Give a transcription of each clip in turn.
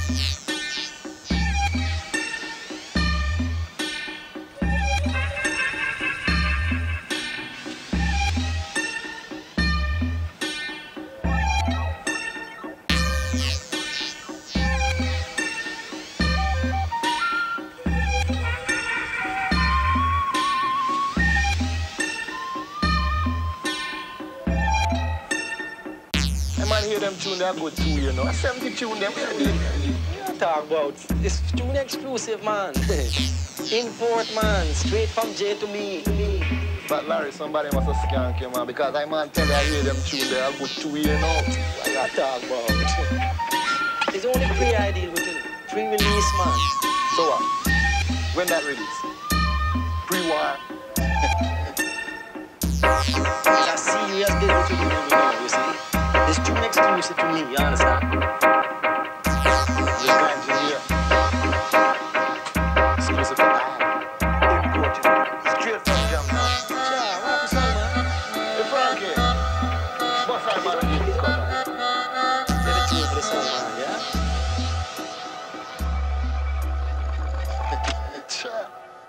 Man, hear them tune, they are good too, you know. I 70 tune them, yeah. Talk about this tune exclusive, man. Import, man, straight from J to me. But Larry, somebody must have skank you, man, because I man tell you I hear them tune, they are good too, you know. What you talk about? It's only pre-ideal with you, pre-release, man. So what? When that release? Pre-war? I see you as good with you, you see? It's too exclusive to me, you understand? Just glad you're here. Exclusive to I. Imported. Straight from Jamaica. Yeah, what happened, son, man? Hey, Frankie. What's that, man? Get a tune for the song, man, yeah? Sure.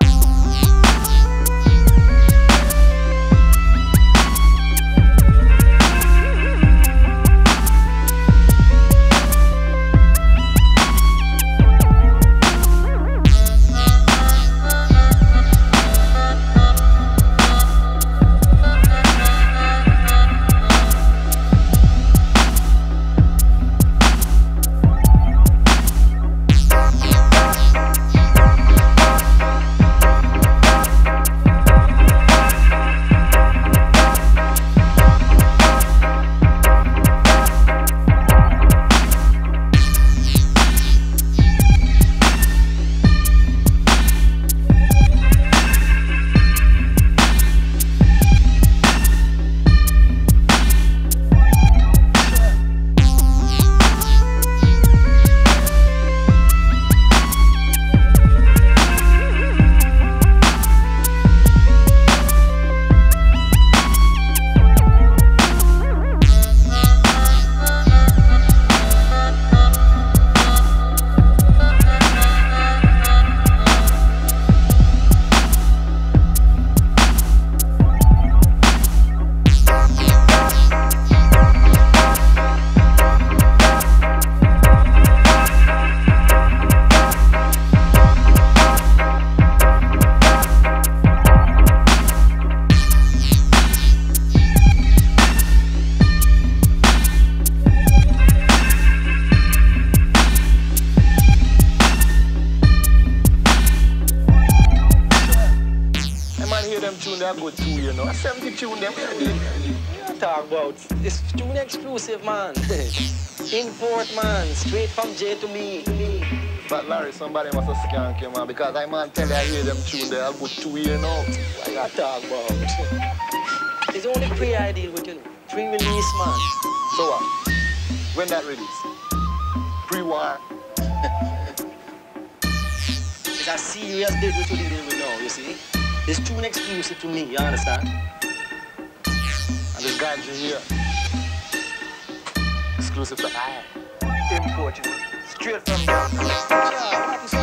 They are good too, you know. I 70 tune them, yeah. Talk about this tune exclusive, man. Import, man, straight from J to me. But Larry, somebody must have skank you, man, because I man tell you I hear them tune, they are good too, you know. What you talk about? It's only pre-ideal with you, pre-release, man. So what? When that release? Pre-war? It's a serious bit with you dealing now, you see? This tune exclusive to me, you understand? And this glad you're here. Exclusive to I. Imported. Straight from Jamaica.